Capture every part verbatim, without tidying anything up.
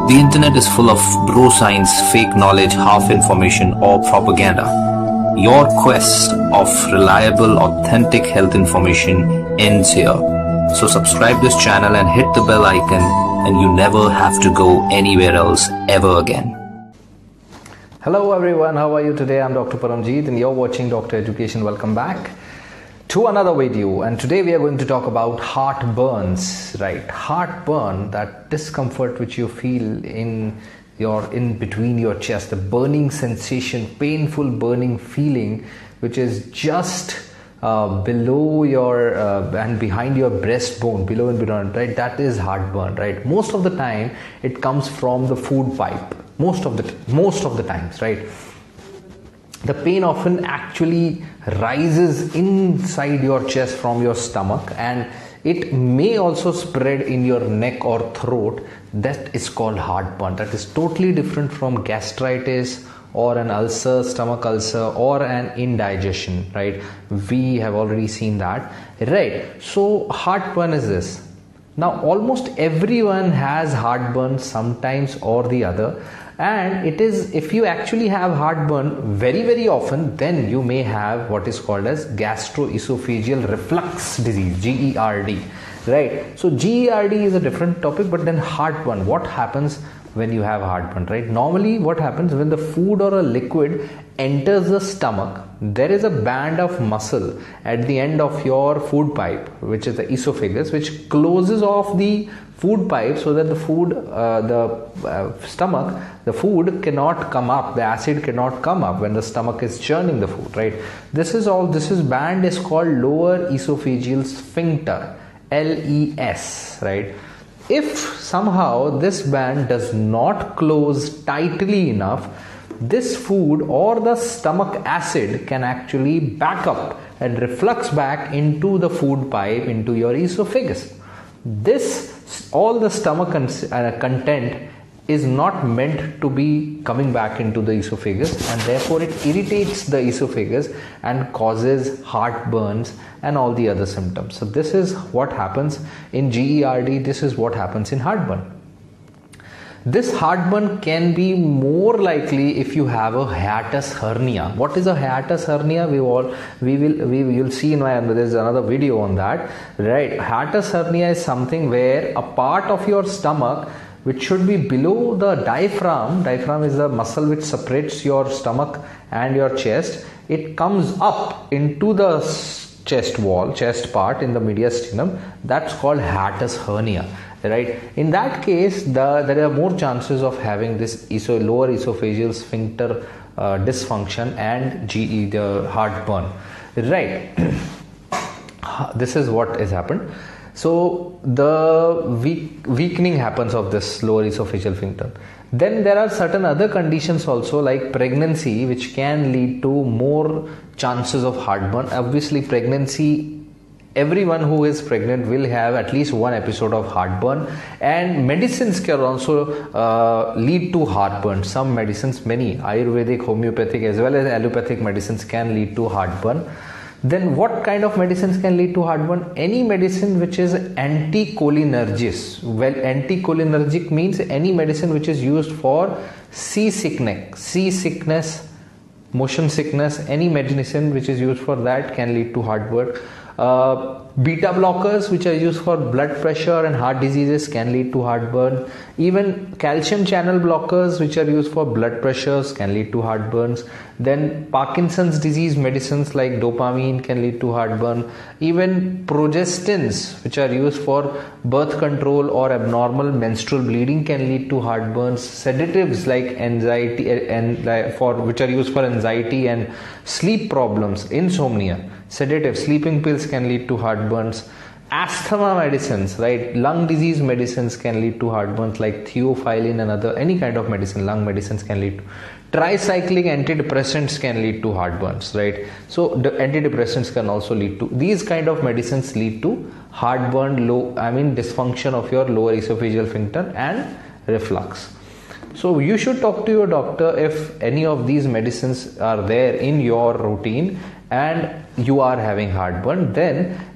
The internet is full of bro science, fake knowledge, half information, or propaganda. Your quest of reliable, authentic health information ends here. So subscribe this channel and hit the bell icon, and you never have to go anywhere else ever again. Hello everyone, how are you today? I'm Doctor Paramjeet and you're watching Doctor Education. Welcome back to another video, and today we are going to talk about heartburns, right? Heartburn, that discomfort which you feel in your in between your chest, the burning sensation, painful burning feeling which is just uh, below your uh, and behind your breastbone, below and beyond, right? That is heartburn, right? Most of the time it comes from the food pipe. Most of the most of the times, right? The pain often actually rises inside your chest from your stomach, and it may also spread in your neck or throat. That is called heartburn. That is totally different from gastritis or an ulcer, stomach ulcer, or an indigestion, right? We have already seen that, right? So heartburn is this. Now almost everyone has heartburn sometimes or the other, and it is, if you actually have heartburn very very often, then you may have what is called as gastroesophageal reflux disease, G E R D, right? So G E R D is a different topic, but then heartburn, what happens when you have heartburn, right? Normally what happens when the food or a liquid enters the stomach, there is a band of muscle at the end of your food pipe, which is the esophagus, which closes off the food pipe so that the food uh, the uh, stomach the food cannot come up, the acid cannot come up when the stomach is churning the food, right? This is all this is band is called lower esophageal sphincter, L E S, right? If somehow this band does not close tightly enough, this food or the stomach acid can actually back up and reflux back into the food pipe, into your esophagus. This, all the stomach con- uh, content is not meant to be coming back into the esophagus, and therefore it irritates the esophagus and causes heartburns and all the other symptoms. So this is what happens in G E R D. This is what happens in heartburn. This heartburn can be more likely if you have a hiatus hernia. What is a hiatus hernia? We all we will we will see in my there's another video on that, right? Hiatus hernia is something where a part of your stomach which should be below the diaphragm. Diaphragm is the muscle which separates your stomach and your chest. It comes up into the chest wall, chest part in the mediastinum. That's called hiatus hernia, right? In that case, the there are more chances of having this eso, lower esophageal sphincter uh, dysfunction and G E, the heartburn, right? This is what has happened. So the weak, weakening happens of this lower esophageal sphincter. Then there are certain other conditions also, like pregnancy, which can lead to more chances of heartburn. Obviously pregnancy, everyone who is pregnant will have at least one episode of heartburn, and medicines can also uh, lead to heartburn. Some medicines, many Ayurvedic, homeopathic as well as allopathic medicines can lead to heartburn. Then what kind of medicines can lead to heartburn? Any medicine which is anticholinergic. Well, anticholinergic means any medicine which is used for seasickness, seasickness, motion sickness. Any medicine which is used for that can lead to heartburn. Uh, beta blockers which are used for blood pressure and heart diseases can lead to heartburn. Even calcium channel blockers which are used for blood pressures can lead to heartburns. Then Parkinson's disease medicines like dopamine can lead to heartburn. Even progestins which are used for birth control or abnormal menstrual bleeding can lead to heartburns. Sedatives like anxiety and for which are used for anxiety and sleep problems, insomnia. Sedative sleeping pills can lead to heartburns. Asthma medicines, right? Lung disease medicines can lead to heartburns, like theophylline and other any kind of medicine. Lung medicines can lead to. Tricyclic antidepressants can lead to heartburns, right? So the antidepressants can also lead to, these kind of medicines lead to heartburn, low, I mean dysfunction of your lower esophageal sphincter and reflux. So you should talk to your doctor if any of these medicines are there in your routine and you are having heartburn. Then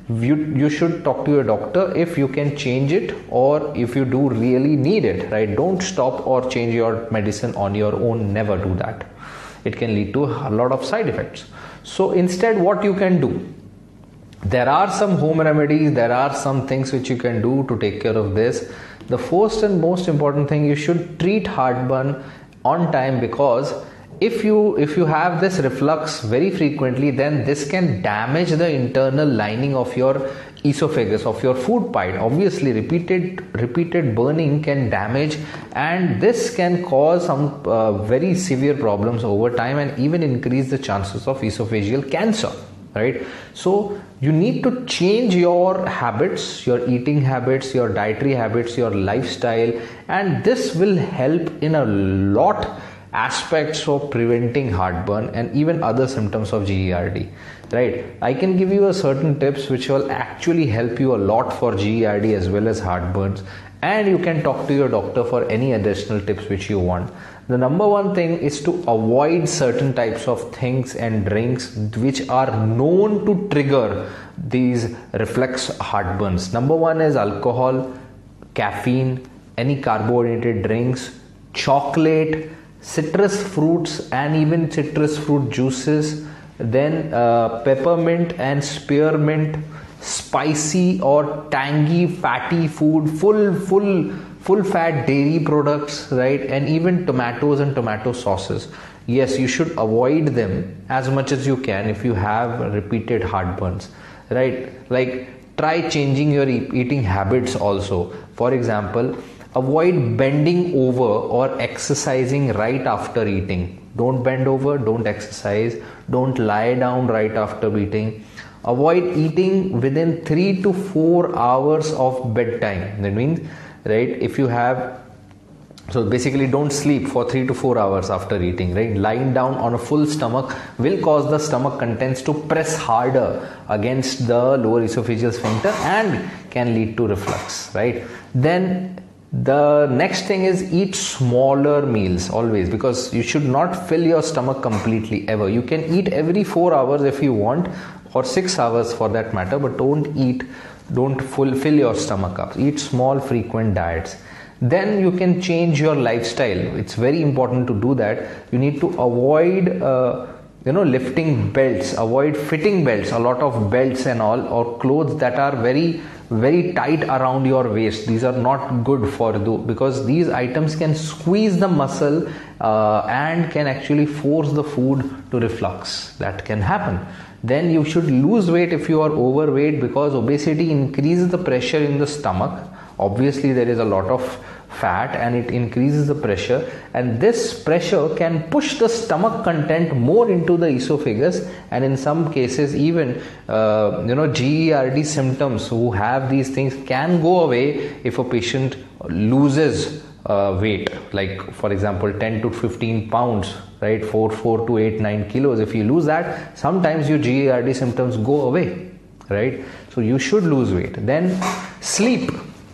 you you should talk to your doctor if you can change it, or if you do really need it, right? Don't stop or change your medicine on your own. Never do that. It can lead to a lot of side effects. So instead, what you can do, there are some home remedies, there are some things which you can do to take care of this. The first and most important thing, you should treat heartburn on time, because if you if you have this reflux very frequently, then this can damage the internal lining of your esophagus, of your food pipe. Obviously, repeated repeated burning can damage, and this can cause some uh, very severe problems over time, and even increase the chances of esophageal cancer, right? So you need to change your habits, your eating habits, your dietary habits, your lifestyle, and this will help in a lot aspects of preventing heartburn and even other symptoms of G E R D, right? I can give you a certain tips which will actually help you a lot for G E R D as well as heartburns, and you can talk to your doctor for any additional tips which you want. The number one thing is to avoid certain types of things and drinks which are known to trigger these reflex heartburns. Number one is alcohol, caffeine, any carbonated drinks, chocolate, citrus fruits and even citrus fruit juices, then uh, peppermint and spearmint, spicy or tangy fatty food, full full full fat dairy products, right? And even tomatoes and tomato sauces. Yes, you should avoid them as much as you can if you have repeated heartburns, right? Like, try changing your e- eating habits also. For example, avoid bending over or exercising right after eating. Don't bend over, don't exercise, don't lie down right after eating. Avoid eating within three to four hours of bedtime. That means, right, if you have, so basically don't sleep for three to four hours after eating, right? Lying down on a full stomach will cause the stomach contents to press harder against the lower esophageal sphincter and can lead to reflux, right? Then the next thing is eat smaller meals always, because you should not fill your stomach completely ever. You can eat every four hours if you want, or six hours for that matter, but don't eat, don't full fill your stomach up. Eat small frequent diets. Then you can change your lifestyle. It's very important to do that. You need to avoid uh, you know lifting belts, avoid fitting belts, a lot of belts and all, or clothes that are very very tight around your waist. These are not good for you, because these items can squeeze the muscle uh, and can actually force the food to reflux. That can happen. Then you should lose weight if you are overweight, because obesity increases the pressure in the stomach. Obviously, there is a lot of fat and it increases the pressure, and this pressure can push the stomach content more into the esophagus, and in some cases even uh, you know G E R D symptoms who have these things can go away if a patient loses uh, weight, like for example ten to fifteen pounds, right? four four to eight nine kilos. If you lose that, sometimes your G E R D symptoms go away, right? So you should lose weight. Then sleep.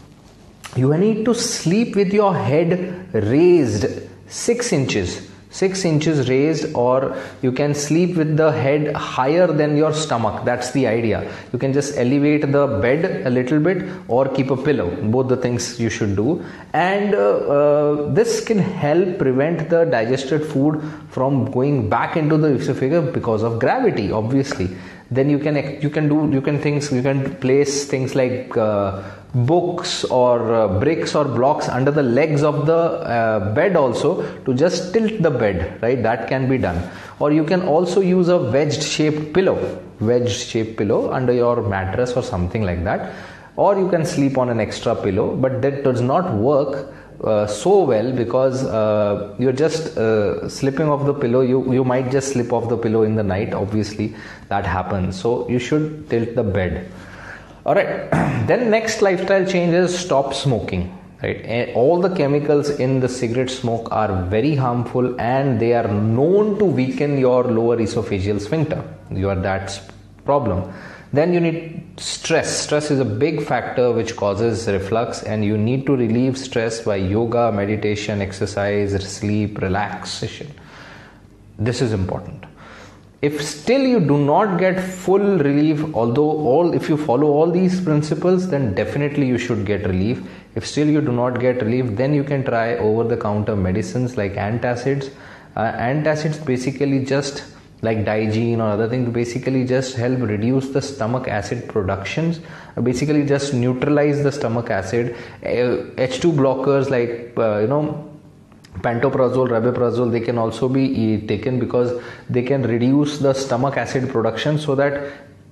You need to sleep with your head raised six inches, six inches raised, or you can sleep with the head higher than your stomach. That's the idea. You can just elevate the bed a little bit or keep a pillow. Both the things you should do. And uh, uh, this can help prevent the digested food from going back into the esophagus because of gravity, obviously. Then you can you can do you can things you can place things like uh, books or uh, bricks or blocks under the legs of the uh, bed also, to just tilt the bed, right? That can be done. Or you can also use a wedged shaped pillow, wedged shaped pillow under your mattress or something like that. Or you can sleep on an extra pillow, but that does not work Uh, so well, because uh, you're just uh, slipping off the pillow. You you might just slip off the pillow in the night. Obviously, that happens. So you should tilt the bed. All right. Then next lifestyle change is stop smoking. Right. And all the chemicals in the cigarette smoke are very harmful, and they are known to weaken your lower esophageal sphincter. You are that problem. Then you need stress. Stress is a big factor which causes reflux, and you need to relieve stress by yoga, meditation, exercise, sleep, relaxation. This is important. If still you do not get full relief, although all if you follow all these principles, then definitely you should get relief. If still you do not get relief, then you can try over the counter medicines like antacids. Uh, antacids basically just like Digene or other things basically just help reduce the stomach acid productions, uh, basically just neutralize the stomach acid. uh, H two blockers like uh, you know pantoprazole, rabeprazole, they can also be taken because they can reduce the stomach acid production, so that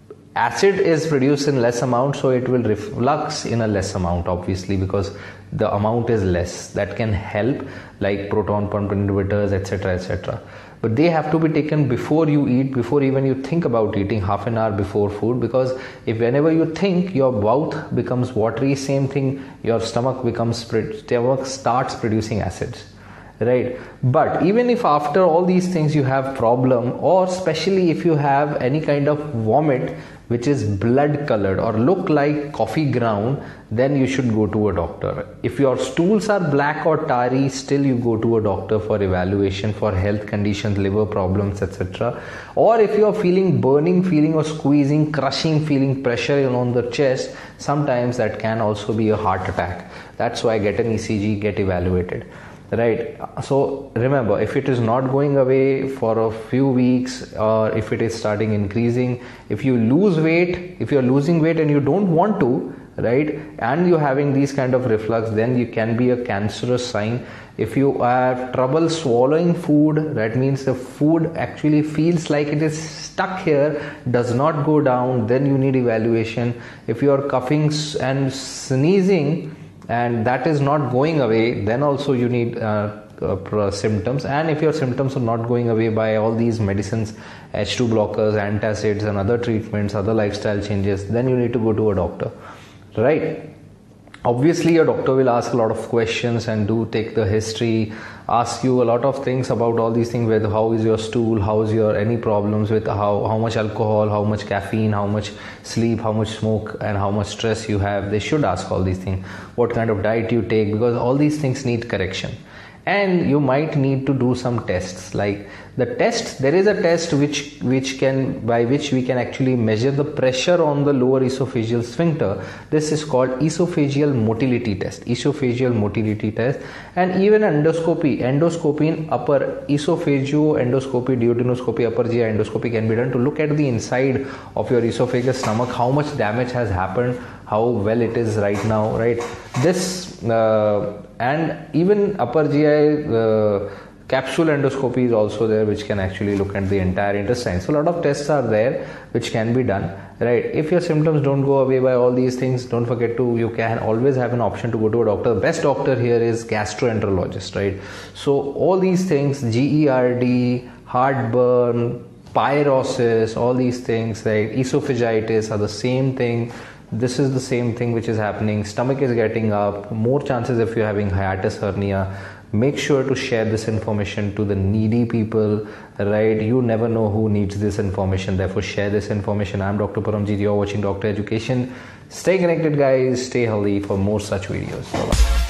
acid is produced in less amount, so it will reflux in a less amount, obviously, because the amount is less. That can help, like proton pump inhibitors, etc, etc. But they have to be taken before you eat, before even you think about eating, half an hour before food, because if whenever you think, your mouth becomes watery, same thing, your stomach becomes stomach starts producing acids, right? But even if after all these things you have problem, or especially if you have any kind of vomit which is blood colored or look like coffee ground, then you should go to a doctor. If your stools are black or tarry, still you go to a doctor for evaluation for health conditions, liver problems, etc. Or if you are feeling burning feeling or squeezing, crushing feeling, pressure on the chest, sometimes that can also be a heart attack. That's why get an E C G, get evaluated. Right. So remember, if it is not going away for a few weeks, or if it is starting increasing, if you lose weight, if you're losing weight and you don't want to, right, and you're having these kind of reflux, then you can be a cancerous sign. If you have trouble swallowing food, that means the food actually feels like it is stuck here, does not go down, then you need evaluation. If you are coughing and sneezing and that is not going away, then also you need uh, uh, symptoms. And if your symptoms are not going away by all these medicines, H two blockers, antacids and other treatments, other lifestyle changes, then you need to go to a doctor, right? Obviously your doctor will ask a lot of questions and do take the history, ask you a lot of things about all these things, with how is your stool, how is your any problems with how how much alcohol, how much caffeine, how much sleep, how much smoke, and how much stress you have. They should ask all these things, what kind of diet you take, because all these things need correction. And you might need to do some tests, like the test, there is a test which which can by which we can actually measure the pressure on the lower esophageal sphincter. This is called esophageal motility test, esophageal motility test. And even endoscopy, endoscopy in upper esophageal endoscopy, duodenoscopy, upper G I endoscopy can be done to look at the inside of your esophagus, stomach, how much damage has happened, how well it is right now, right? This uh, and even upper G I uh, capsule endoscopy is also there, which can actually look at the entire intestine. So a lot of tests are there which can be done, right? If your symptoms don't go away by all these things, don't forget to, you can always have an option to go to a doctor. The best doctor here is gastroenterologist, right? So all these things, G E R D, heartburn, pyrosis, all these things like esophagitis are the same thing. This is the same thing which is happening. Stomach is getting up, more chances if you're having hiatus hernia. Make sure to share this information to the needy people, right? You never know who needs this information, therefore share this information. I'm Doctor Paramjit, you're watching Doctor Education. Stay connected guys, stay healthy for more such videos. Bye-bye.